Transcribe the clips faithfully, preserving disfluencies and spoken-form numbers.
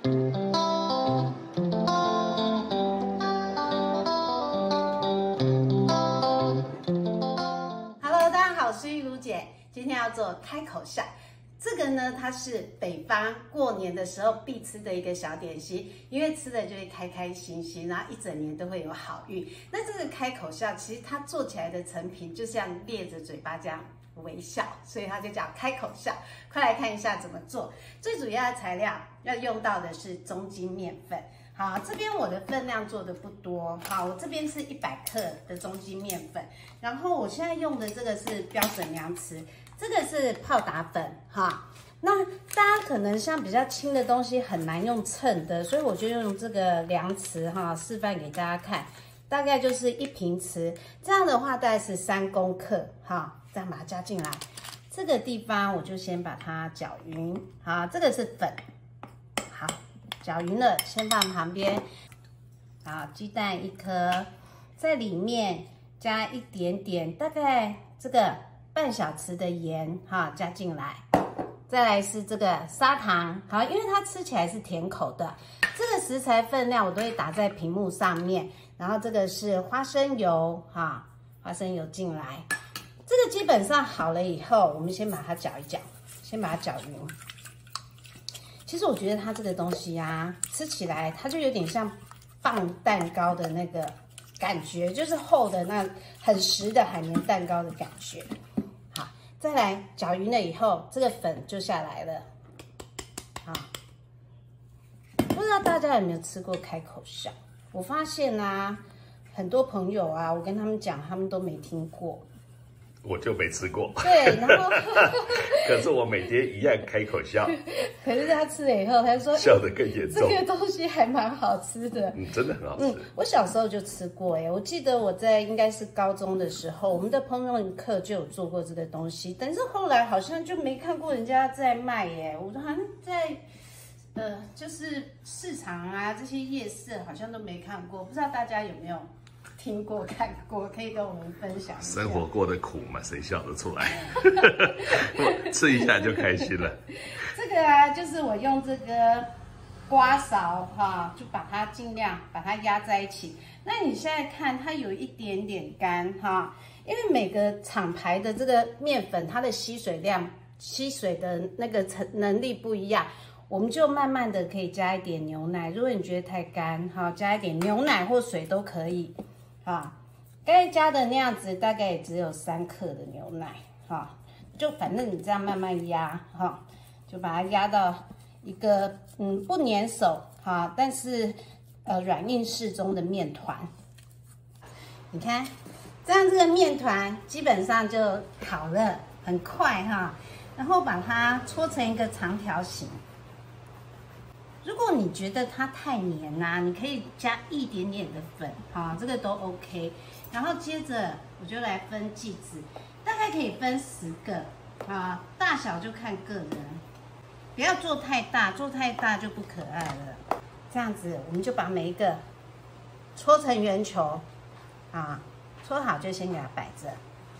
Hello， 大家好，我是玉茹姐，今天要做开口笑。这个呢，它是北方过年的时候必吃的一个小点心，因为吃了就会开开心心，然后一整年都会有好运。那这个开口笑，其实它做起来的成品就像咧着嘴巴这样微笑，所以它就叫开口笑。快来看一下怎么做。最主要的材料要用到的是中筋面粉。好，这边我的分量做的不多，好，我这边是一百克的中筋面粉，然后我现在用的这个是标准量匙，这个是泡打粉，哈。那大家可能像比较轻的东西很难用称的，所以我就用这个量匙哈，示范给大家看，大概就是一平匙，这样的话大概是三公克，哈，这样把它加进来。这个地方我就先把它搅匀，好，这个是粉，好。搅匀了，先放旁边。好，鸡蛋一颗，在里面加一点点，大概这个半小匙的盐，哈，加进来。再来是这个砂糖，好，因为它吃起来是甜口的。这个食材分量我都会打在屏幕上面。然后这个是花生油，哈，花生油进来。这个基本上好了以后，我们先把它搅一搅，先把它搅匀。其实我觉得它这个东西啊，吃起来它就有点像棒蛋糕的那个感觉，就是厚的那很实的海绵蛋糕的感觉。好，再来搅匀了以后，这个粉就下来了。好，不知道大家有没有吃过开口笑？我发现啊，很多朋友啊，我跟他们讲，他们都没听过。 我就没吃过， 对，然后可是我每天一样开口笑， 可是他吃了以后，他说笑得更严重。 这个东西还蛮好吃的， 嗯，真的很好吃。 嗯，我小时候就吃过哎，我记得我在应该是高中的时候，我们的烹饪课就有做过这个东西，但是后来好像就没看过人家在卖耶，我好像在呃就是市场啊这些夜市好像都没看过，不知道大家有没有听过看过，可以跟我们分享一下。 生活过的苦嘛，谁笑得出来？吃一下就开心了。 这个啊，就是我用这个刮勺哈，就把它尽量把它压在一起。那你现在看它有一点点干哈，因为每个厂牌的这个面粉，它的吸水量、吸水的那个成能力不一样。我们就慢慢的可以加一点牛奶，如果你觉得太干哈，加一点牛奶或水都可以。啊，该加的那样子大概也只有三克的牛奶，哈，就反正你这样慢慢压，哈，就把它压到一个嗯不粘手哈，但是呃软硬适中的面团。你看，这样这个面团基本上就好了，很快哈。然后把它搓成一个长条形。如果你觉得它太黏呐、啊，你可以加一点点的粉，哈，这个都 OK。然后接着我就来分剂子，大概可以分十个，啊，大小就看个人，不要做太大，做太大就不可爱了。这样子我们就把每一个搓成圆球，啊，搓好就先给它摆着。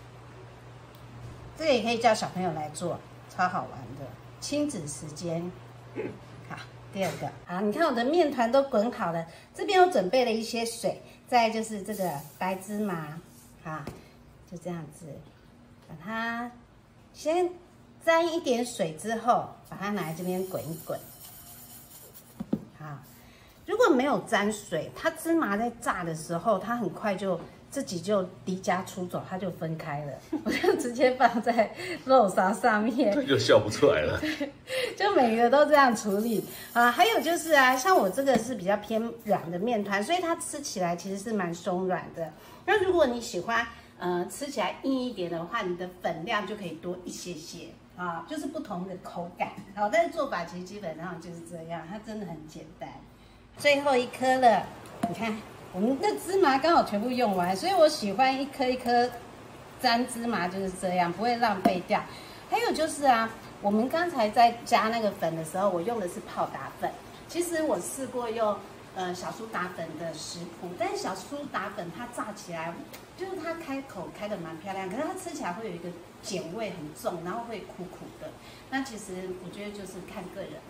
这个也可以叫小朋友来做，超好玩的，亲子时间，好。第二个，好，你看我的面团都滚好了，这边我准备了一些水，再就是这个白芝麻，好，就这样子，把它先沾一点水之后，把它拿来这边滚一滚，好，如果没有沾水，它芝麻在炸的时候，它很快就自己就离家出走，它就分开了，我就直接放在肉勺上面， 这就笑不出来了。 就每个都这样处理啊。还有就是啊，像我这个是比较偏软的面团，所以它吃起来其实是蛮松软的。那如果你喜欢呃吃起来硬一点的话，你的粉量就可以多一些些啊，就是不同的口感。好，但是做法其实基本上就是这样，它真的很简单。最后一颗了，你看我们的芝麻刚好全部用完，所以我喜欢一颗一颗沾芝麻就是这样，不会浪费掉。还有就是啊，我们刚才在加那个粉的时候，我用的是泡打粉。其实我试过用呃小苏打粉的食谱，但是小苏打粉它炸起来，就是它开口开的蛮漂亮，可是它吃起来会有一个碱味很重，然后会苦苦的。那其实我觉得就是看个人啦。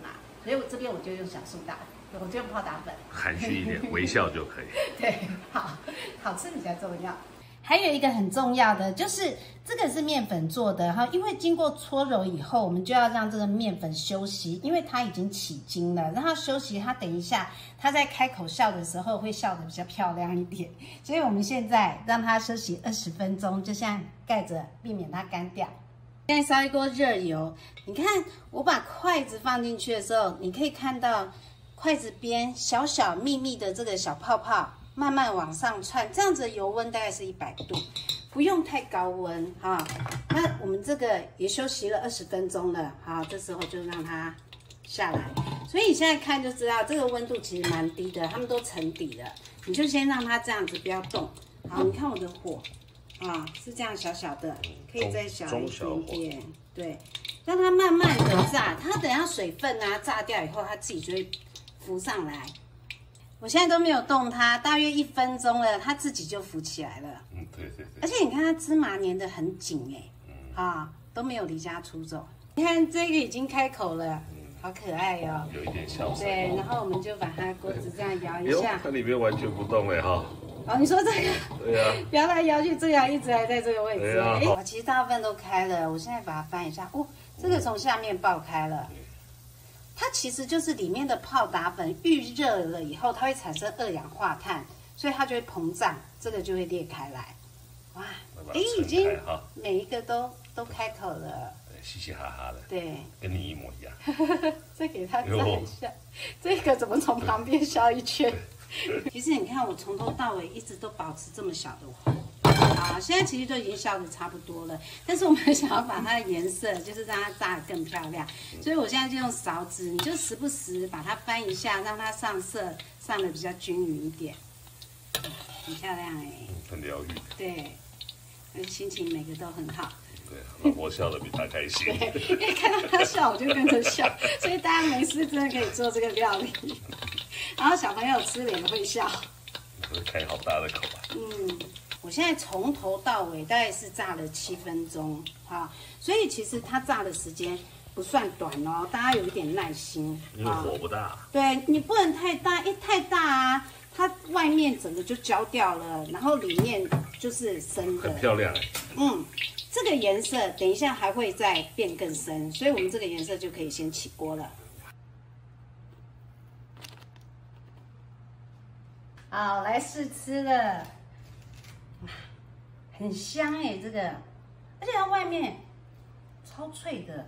所以我这边我就用小苏打，我就用泡打粉， 含蓄一点，微笑就可以。 对，好，好吃比较重要。还有一个很重要的就是这个是面粉做的哈，因为经过搓揉以后，我们就要让这个面粉休息，因为它已经起筋了，让它休息，它等一下它在开口笑的时候会笑得比较漂亮一点。所以我们现在让它休息二十分钟，就像盖着，避免它干掉。现在烧一锅热油，你看我把筷子放进去的时候，你可以看到筷子边小小密密的这个小泡泡。慢慢往上窜，这样子的油温大概是一百度，不用太高温哈。那我们这个也休息了二十分钟了，好，这时候就让它下来。所以你现在看就知道，这个温度其实蛮低的，它们都沉底了。你就先让它这样子不要动。好，你看我的火啊，是这样小小的，可以再小一点点，对，让它慢慢的炸。它等下水分啊炸掉以后，它自己就会浮上来。我现在都没有动它，大约一分钟了，它自己就浮起来了。 嗯，对对对。 而且你看它芝麻粘得很紧哎，嗯、啊，都没有离家出走。你看这个已经开口了，嗯、好可爱哦， 有一点小声。 对，然后我们就把它锅子这样摇一下。 它里面完全不动哎哈。 哦，你说这个？ 对呀、啊。 摇来摇去，这样一直还在这个位置。哎、 啊， 其实大部分都开了，我现在把它翻一下，哦，这个从下面爆开了。嗯，它其实就是里面的泡打粉预热了以后，它会产生二氧化碳，所以它就会膨胀，这个就会裂开来。哇，哎，已经每一个都都开口了， 嘻嘻哈哈的， 对， 跟你一模一样。 再给它照一下，这个怎么从旁边消一圈？其实你看，我从头到尾一直都保持这么小的火。好，现在其实都已经烧的差不多了，但是我们想要把它的颜色，就是让它炸得更漂亮，所以我现在就用勺子，你就时不时把它翻一下，让它上色上的比较均匀一点，很漂亮哎、欸， 很疗愈。 对，心情每个都很好。 对，老婆笑得比他开心。 对，因为看到他笑，我就跟着笑，所以大家没事真的可以做这个料理，然后小朋友吃了也会笑。 开好大的口啊！ 嗯。我现在从头到尾大概是炸了七分钟，哈，所以其实它炸的时间不算短哦，大家有一点耐心。 因为火不大。 对，你不能太大，一太大啊，它外面整个就焦掉了，然后里面就是深的。 很漂亮哎。 嗯，这个颜色等一下还会再变更深，所以我们这个颜色就可以先起锅了。好，来试吃了。很香哎、欸，这个，而且它外面超脆的，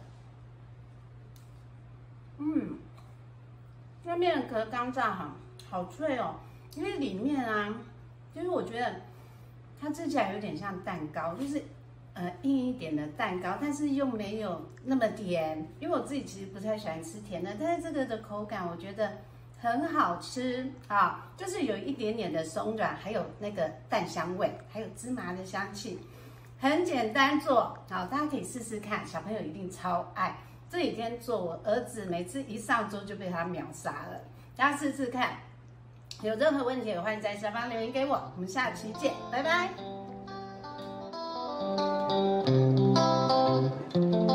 嗯，外面的壳刚炸好，好脆哦。因为里面啊，就是我觉得它吃起来有点像蛋糕，就是呃硬一点的蛋糕，但是又没有那么甜。因为我自己其实不太喜欢吃甜的，但是这个的口感我觉得很好吃啊，就是有一点点的松软，还有那个蛋香味，还有芝麻的香气，很简单做，好，大家可以试试看，小朋友一定超爱。这几天做，我儿子每次一上桌就被他秒杀了，大家试试看。有任何问题也欢迎在下方留言给我，我们下期见，拜拜。